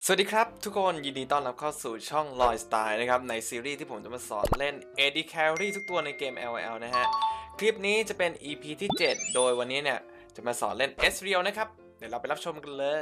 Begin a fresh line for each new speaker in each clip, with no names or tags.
สวัสดีครับทุกคนยินดีต้อนรับเข้าสู่ช่อง Lloyd Style นะครับในซีรีส์ที่ผมจะมาสอนเล่น AD Carry ทุกตัวในเกม LOL นะฮะคลิปนี้จะเป็น EP ที่ 7 โดยวันนี้เนี่ยจะมาสอนเล่น Ezreal นะครับเดี๋ยวเราไปรับชมกันเลย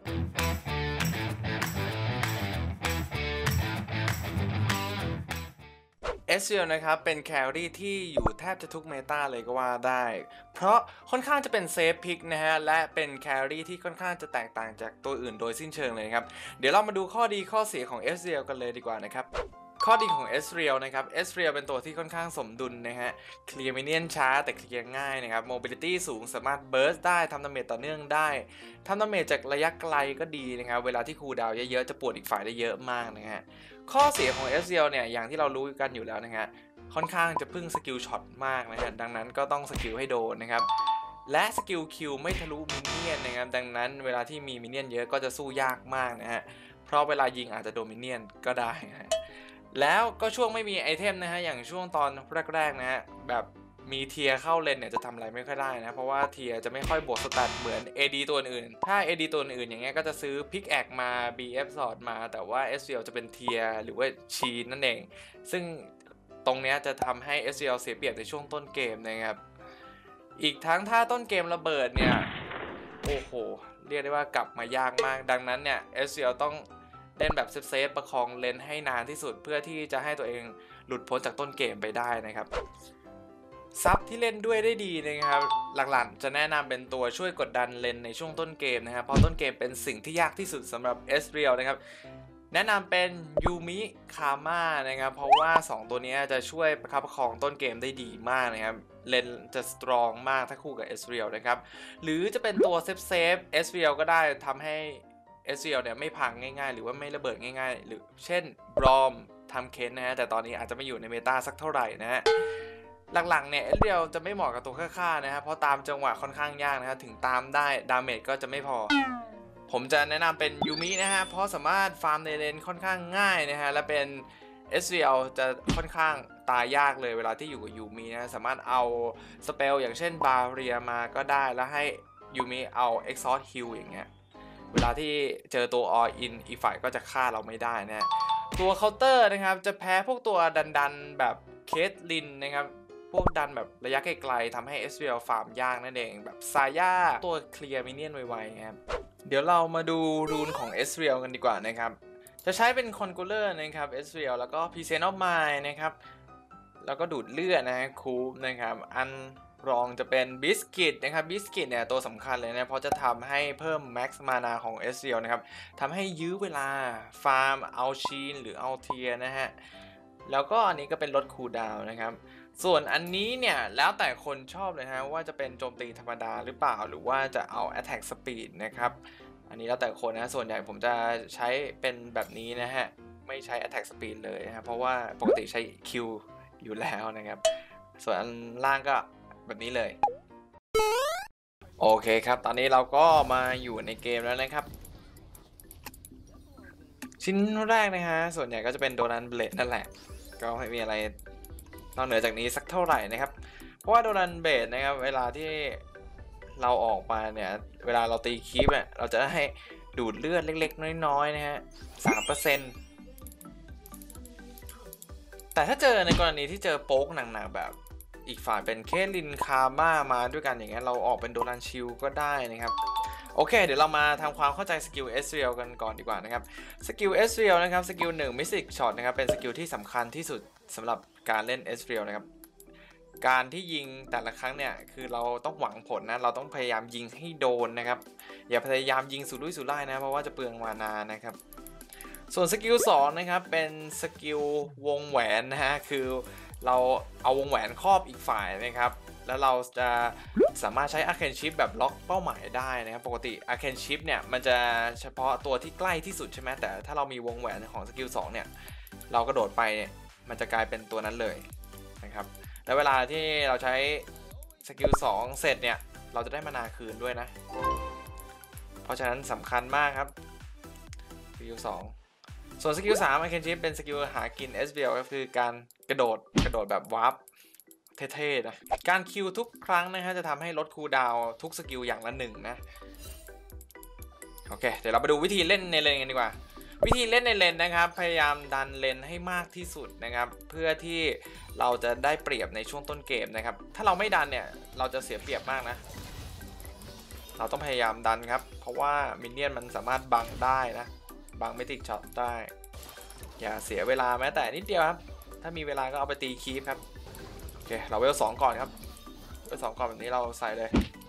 Ezreal นะครับเป็นแครี่ที่อยู่แทบจะทุกเมตาเลยก็ว่าได้เพราะค่อนข้างจะเป็นเซฟพิกนะฮะและเป็นแครี่ที่ค่อนข้างจะแตกต่างจากตัวอื่นโดยสิ้นเชิงเลยครับเดี๋ยวเรามาดูข้อดีข้อเสียของ Ezreal กันเลยดีกว่านะครับข้อดีของ Ezreal นะครับ Ezreal เป็นตัวที่ค่อนข้างสมดุลนะฮะเคลียร์มินเนี่ยนช้าแต่เคลียร์ง่ายนะครับ mobility สูงสามารถเบิร์สได้ทำดาเมจต่อเนื่องได้ทำดาเมจจากระยะไกลก็ดีนะครับเวลาที่คูลดาวน์เยอะๆจะปวดอีกฝ่ายได้เยอะมากนะฮะข้อเสียของ Ezreal เนี่ยอย่างที่เรารู้กันอยู่แล้วนะฮะค่อนข้างจะพึ่งสกิลช็อตมากนะฮะดังนั้นก็ต้องสกิลให้โดนนะครับและสกิลคิวไม่ทะลุมินเนี่ยนนะครับดังนั้นเวลาที่มีมินเนี่ยนเยอะก็จะสู้ยากมากนะฮะเพราะเวลายิงอาจจะโดนมินเนี่ยนก็ได้นะฮะแล้วก็ช่วงไม่มีไอเทมนะฮะอย่างช่วงตอนแรกๆนะฮะแบบมีเทียเข้าเลนเนี่ยจะทำอะไรไม่ค่อยได้นะเพราะว่าเทียจะไม่ค่อยบวกสแตทเหมือน AD ตัวอื่นถ้า AD ตัวอื่นอย่างเงี้ยก็จะซื้อพิกแอกมา BF สอดมาแต่ว่า Ezreal จะเป็นเทียหรือว่าชีนนั่นเองซึ่งตรงนี้จะทำให้ Ezreal เสียเปรียบในช่วงต้นเกมนะครับอีกทั้งถ้าต้นเกมระเบิดเนี่ยโอ้โหเรียกได้ว่ากลับมายากมากดังนั้นเนี่ย Ezreal ต้องเล่นแบบเซฟประคองเลนให้นานที่สุดเพื่อที่จะให้ตัวเองหลุดพ้นจากต้นเกมไปได้นะครับซับที่เล่นด้วยได้ดีนะครับหลักๆจะแนะนำเป็นตัวช่วยกดดันเลนในช่วงต้นเกมนะครับเพราะต้นเกมเป็นสิ่งที่ยากที่สุดสำหรับ Ezreal นะครับแนะนำเป็นยูมิคาม่านะครับเพราะว่า2ตัวนี้จะช่วยประคับประคองต้นเกมได้ดีมากนะครับเลนจะสตรองมากถ้าคู่กับ Ezreal นะครับหรือจะเป็นตัวเซฟ Ezreal ก็ได้ทำให้ Ezreal เนี่ยไม่พังง่ายๆหรือว่าไม่ระเบิดง่ายๆหรือเช่นบรอมทำเคนนะฮะแต่ตอนนี้อาจจะไม่อยู่ในเมตาสักเท่าไหร่นะฮะหลังๆเนี่ยEzrealจะไม่เหมาะกับตัวฆ่าๆนะฮะเพราะตามจังหวะค่อนข้างยากนะฮะถึงตามได้ดาเมจก็จะไม่พอผมจะแนะนำเป็นยูมินะฮะเพราะสามารถฟาร์มในเลนค่อนข้างง่ายนะฮะและเป็น Ezreal จะค่อนข้างตายยากเลยเวลาที่อยู่กับยูมินะสามารถเอาสเปลอย่างเช่นบาเรียมาก็ได้แล้วให้ยูมิเอา Exhaust Heal อย่างเงี้ยเวลาที่เจอตัว All In อีกฝ่ายก็จะฆ่าเราไม่ได้นะตัวเคาน์เตอร์นะครับจะแพ้พวกตัวดันๆแบบเคทลินนะครับพวกดันแบบระยะไกลๆทำให้ Ezreal ฟาร์มยากนั่นเองแบบซาย่าตัวเคลียร์มินเนี่ยนไวๆครับเดี๋ยวเรามาดูรูนของ Ezreal กันดีกว่านะครับจะใช้เป็นคอนกูเลอร์นะครับ Ezreal แล้วก็ Presence of Mind นะครับแล้วก็ดูดเลือดนะฮะคูปนะครับอันรองจะเป็นบิสกิตนะครับบิสกิตเนี่ยตัวสำคัญเลยนะเพราะจะทำให้เพิ่มแม็กซ์มานาของ Ezreal นะครับทำให้ยื้อเวลาฟาร์มเอาชีนหรือเอาเทียนะฮะแล้วก็อันนี้ก็เป็นลดคูลดาวน์นะครับส่วนอันนี้เนี่ยแล้วแต่คนชอบเลยฮะว่าจะเป็นโจมตีธรรมดาหรือเปล่าหรือว่าจะเอา Attack Speed นะครับอันนี้แล้วแต่คนนะส่วนใหญ่ผมจะใช้เป็นแบบนี้นะฮะไม่ใช้ Attack Speed เลยนะเพราะว่าปกติใช้ Q อยู่แล้วนะครับส่วนอันล่างก็แบบนี้เลยโอเคครับตอนนี้เราก็มาอยู่ในเกมแล้วนะครับชิ้นแรกนะฮะส่วนใหญ่ก็จะเป็นโดนันเบลดนั่นแหละก็ไม่มีอะไรนอกเหนือจากนี้สักเท่าไหร่นะครับเพราะว่าโดนันเบลดนะครับเวลาที่เราออกมาเนี่ยเวลาเราตีคีปเนี่ยเราจะให้ดูดเลือดเล็กๆน้อยๆนะฮะ 3% แต่ถ้าเจอในกรณีที่เจอโป๊กหนักๆแบบอีกฝ่ายเป็นเคลินคาม่ามาด้วยกันอย่างเงี้ยเราออกเป็นโดนันชิลก็ได้นะครับโอเคเดี๋ยวเรามาทำความเข้าใจสกิล Ezreal กันก่อนดีกว่านะครับสกิล Ezreal นะครับสกิล1 Mystic Shot นะครับเป็นสกิลที่สำคัญที่สุดสำหรับการเล่น Ezreal นะครับการที่ยิงแต่ละครั้งเนี่ยคือเราต้องหวังผลนะเราต้องพยายามยิงให้โดนนะครับอย่าพยายามยิงสุรุ่ยสุร่ายนะเพราะว่าจะเปลืองมานานะครับส่วนสกิล2นะครับเป็นสกิลวงแหวนนะฮะคือเราเอาวงแหวนครอบอีกฝ่ายนะครับแล้วเราจะสามารถใช้ Arcane Shift แบบล็อกเป้าหมายได้นะครับปกติ Arcane Shift เนี่ยมันจะเฉพาะตัวที่ใกล้ที่สุดใช่ไหมแต่ถ้าเรามีวงแหวนของสกิล2เนี่ยเรากระโดดไปเนี่ยมันจะกลายเป็นตัวนั้นเลยนะครับแล้วเวลาที่เราใช้สกิล2เสร็จเนี่ยเราจะได้มานาคืนด้วยนะเพราะฉะนั้นสำคัญมากครับสกิล2ส่วนสกิล3 Arcane Shift เป็นสกิลหากิน Ezreal ก็คือการกระโดดแบบวาร์ปเท่ๆนะการคิวทุกครั้งนะฮะจะทำให้ลดคูลดาวน์ทุกสกิลอย่างละ1นะโอเคเดี๋ยวเราไปดูวิธีเล่นในเลนกันดีกว่าวิธีเล่นในเลนนะครับพยายามดันเลนให้มากที่สุดนะครับเพื่อที่เราจะได้เปรียบในช่วงต้นเกมนะครับถ้าเราไม่ดันเนี่ยเราจะเสียเปรียบมากนะเราต้องพยายามดันครับเพราะว่ามินเนี่ยนมันสามารถบังได้นะบังไม่ติดช็อตได้อย่าเสียเวลาแม้แต่นิดเดียวครับถ้ามีเวลาก็เอาไปตีคีปครับโอเคเราเวล2ก่อนครับเวล2ก่อนแบบนี้เราใส่เลย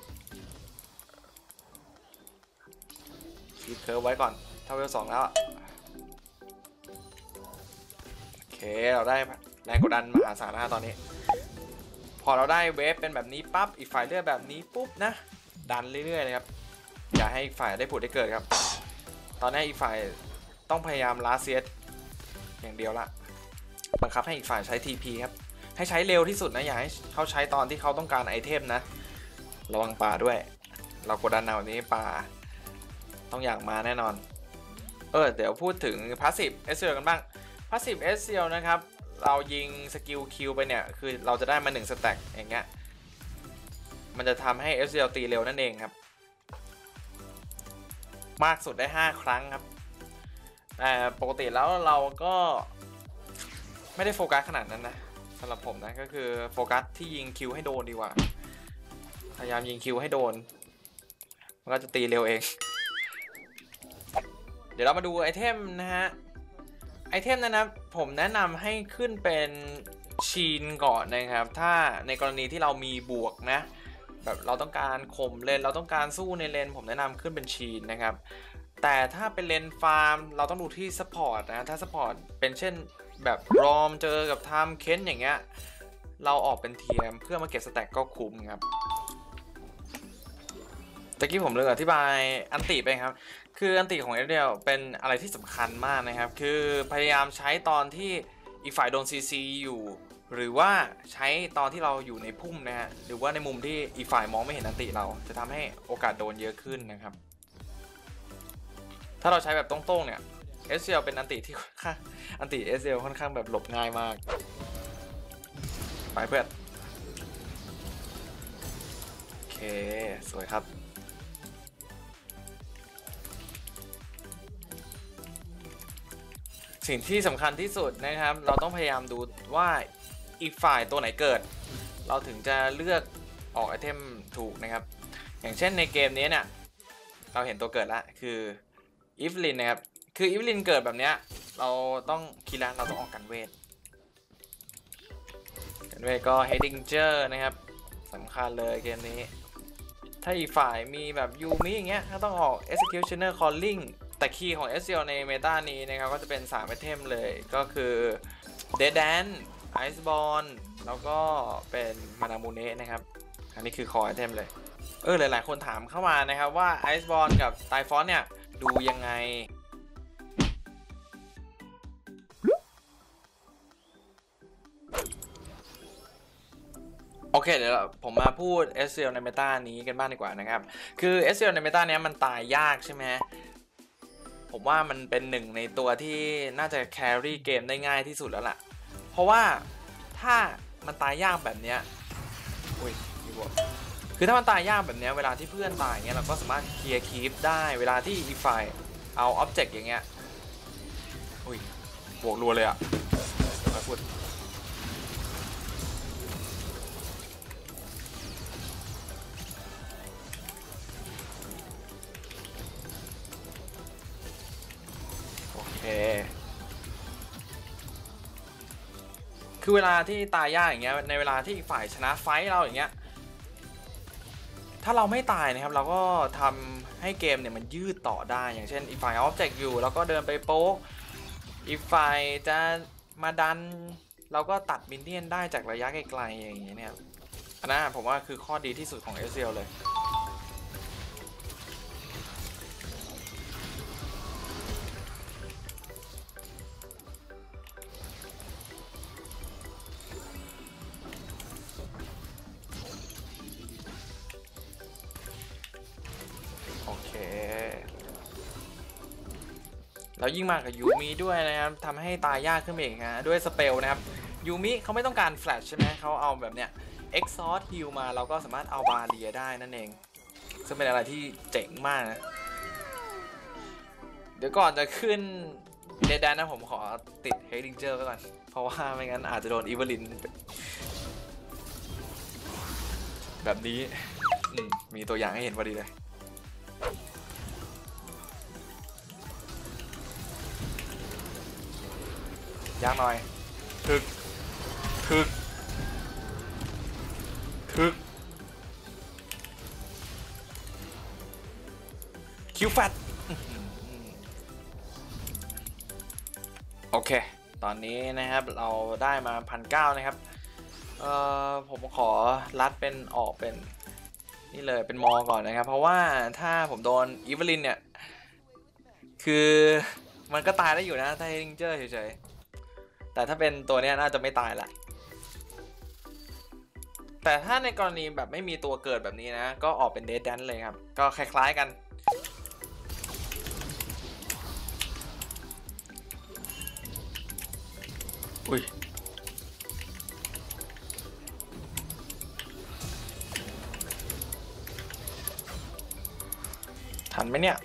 คีปเคิร์ฟไว้ก่อนถ้าเวล2แล้วโอเคเราได้แรงกดดันมหาศาลนะตอนนี้พอเราได้เวฟเป็นแบบนี้ปั๊บอีกฝ่ายเลือกแบบนี้ปุ๊บนะดันเรื่อยๆเลยครับอย่าให้อีกฝ่ายได้ผุดได้เกิดครับตอนนี้อีกฝ่ายต้องพยายามลาเซียสอย่างเดียวละบังคับให้อีกฝ่ายใช้ TP ครับให้ใช้เร็วที่สุดนะอย่าให้เขาใช้ตอนที่เขาต้องการไอเทมนะระวังป่าด้วยเรากดดันแนวนี้ป่าต้องอยากมาแน่นอนเดี๋ยวพูดถึง Passive Ezreal กันบ้าง Passive Ezreal นะครับเรายิงสกิลคิวไปเนี่ยคือเราจะได้มา1สแต็กอย่างเงี้ยมันจะทำให้ Ezreal ตีเร็วนั่นเองครับมากสุดได้5ครั้งครับแต่ปกติแล้วเราก็ไม่ได้โฟกัสขนาดนั้นนะสำหรับผมนะก็คือโฟกัสที่ยิงคิวให้โดนดีกว่าพยายามยิงคิวให้โดนมันก็จะตีเร็วเองเดี๋ยวเรามาดูไอเทมนะฮะไอเทมนั้นนะผมแนะนำให้ขึ้นเป็นชีนก่อนนะครับถ้าในกรณีที่เรามีบวกนะแบบเราต้องการข่มเลนเราต้องการสู้ในเลนผมแนะนำขึ้นเป็นชีนนะครับแต่ถ้าเป็นเลนฟาร์มเราต้องดูที่ซัพพอร์ตนะถ้าซัพพอร์ตเป็นเช่นแบบรอมเจอกับไทม์เค้นอย่างเงี้ยเราออกเป็นเทียมเพื่อมาเก็บสแต็กก็คุ้มครับตะกี้ผมลืมอธิบายอันติไปครับคืออันติของเอเรียลเป็นอะไรที่สำคัญมากนะครับคือพยายามใช้ตอนที่อีกฝ่ายโดนซีซีอยู่หรือว่าใช้ตอนที่เราอยู่ในพุ่มนะฮะหรือว่าในมุมที่อีกฝ่ายมองไม่เห็นอันติเราจะทำให้โอกาสโดนเยอะขึ้นนะครับถ้าเราใช้แบบตรงๆเนี่ยเอสเซียลเป็นอันติที่อันติเอสเซียลค่อนข้างแบบหลบง่ายมากไปเพื่อนโอเคสวยครับสิ่งที่สำคัญที่สุดนะครับเราต้องพยายามดูว่าอีกฝ่ายตัวไหนเกิดเราถึงจะเลือกออกไอเทมถูกนะครับอย่างเช่นในเกมนี้เนี่ยเราเห็นตัวเกิดแล้วคืออีฟลินนะครับคืออีฟลินเกิดแบบเนี้ยเราต้องคีย์เราต้องออกกันเวทก็เฮดิงเจอร์นะครับสำคัญเลยเกมนี้ถ้าอีกฝ่ายมีแบบยูมิอย่างเงี้ยก็ต้องออก Executioner Calling แต่คีย์ของ Ezreal ในเมตานี้นะครับก็จะเป็น3ไอเทมเลยก็คือ Dead Dance Iceborne แล้วก็เป็น Manamune นะครับอันนี้คือคอไอเทมเลยหลายๆคนถามเข้ามานะครับว่า Iceborne กับ Typhon เนี่ยดูยังไงโอเคเดี๋ยวผมมาพูด Ezreal ในเมตานี้กันบ้างดีกว่านะครับคือ Ezreal ในเมตานี้มันตายยากใช่ไหมผมว่ามันเป็นหนึ่งในตัวที่น่าจะแครี่เกมได้ง่ายที่สุดแล้วล่ะเพราะว่าถ้ามันตายยากแบบเนี้ยคือถ้ามันตายยากแบบเนี้ยเวลาที่เพื่อนตายเงี้ยเราก็สามารถเคลียร์คีปได้เวลาที่อีกฝ่ายเอาอ็อบเจกต์อย่างเงี้ยบวกรัวเลยอ่ะมาพูดคือเวลาที่ตายยากอย่างเงี้ยในเวลาที่อีกฝ่ายชนะไฟท์เราอย่างเงี้ยถ้าเราไม่ตายนะครับเราก็ทำให้เกมเนี่ยมันยืดต่อได้อย่างเช่นอีกฝ่ายออบเจกต์อยู่แล้วก็เดินไปโป๊กอีกฝ่ายจะมาดันเราก็ตัดมินเนี่ยนได้จากระยะไกลๆอย่างเงี้ยเนี่ยอันนั้นผมว่าคือข้อดีที่สุดของ Ezreal เลยแล้วยิ่งมากกับยูมิด้วยนะครับทำให้ตายยากขึ้นอีกฮะด้วยสเปลนะครับยูมิเขาไม่ต้องการแฟลชใช่ไหมเขาเอาแบบเนี้ย Exhaust Heal มาเราก็สามารถเอาบาเรียได้นั่นเองซึ่งเป็นอะไรที่เจ๋งมากนะเดี๋ยวก่อนจะขึ้นเดดแดนนะผมขอติดเฮดิงเจอร์ไว้ก่อนเพราะว่าไม่งั้นอาจจะโดนอีเวลินแบบนี้มีตัวอย่างให้เห็นพอดีเลยยากหน่อยถึกคิวแฟตโอเคตอนนี้นะครับเราได้มา1,900นะครับผมขอรัดเป็นออกเป็นนี่เลยเป็นมอก่อนนะครับเพราะว่าถ้าผมโดนอีเวลินเนี่ยคือมันก็ตายได้อยู่นะถ้าเฮดิงเจอร์เฉยๆแต่ถ้าเป็นตัวนี้น่าจะไม่ตายละแต่ถ้าในกรณีแบบไม่มีตัวเกิดแบบนี้นะก็ออกเป็นเดดแดนเลยครับก็คล้ายๆกันอุ้ยทันไหมเนี่ย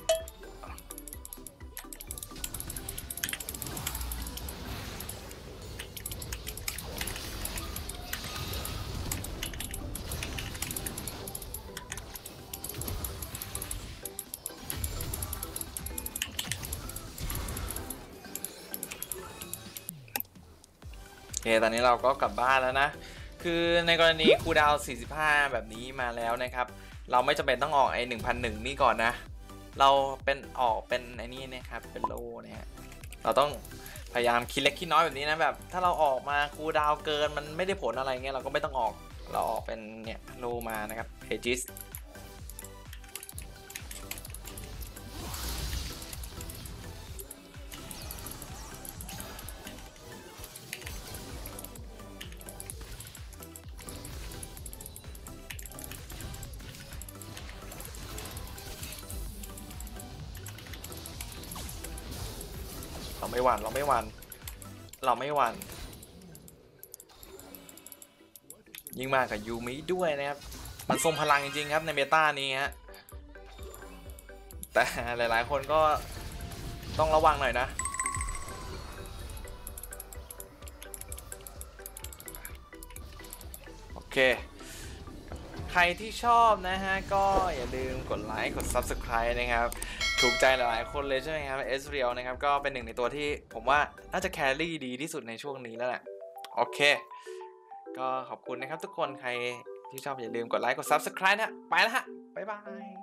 โอเคตอนนี้เราก็กลับบ้านแล้วนะคือในกรณีคูลดาวน์45แบบนี้มาแล้วนะครับเราไม่จำเป็นต้องออกไอ้1,001นี่ก่อนนะเราเป็นออกเป็นไอ้นี่นะครับเป็นโลเนี่ยเราต้องพยายามคิดเล็กคิดน้อยแบบนี้นะแบบถ้าเราออกมาคูลดาวน์เกินมันไม่ได้ผลอะไรเงี้ยเราก็ไม่ต้องออกเราออกเป็นเนี่ยโลมานะครับเพจิสเราไม่หวั่นยิ่งมากกับยูมิด้วยนะครับมันทรงพลังจริงๆครับในเมตานี้ฮะแต่หลายๆคนก็ต้องระวังหน่อยนะโอเคใครที่ชอบนะฮะก็อย่าลืมกดไลค์กด Subscribe นะครับถูกใจหลายๆคนเลยใช่ไหมครับเอสเรียลนะครับก็เป็นหนึ่งในตัวที่ผมว่าน่าจะแครี่ดีที่สุดในช่วงนี้แล้วแหละโอเคก็ขอบคุณนะครับทุกคนใครที่ชอบอย่าลืมกดไลค์กด Subscribe นะไปแล้วฮะบ๊ายบาย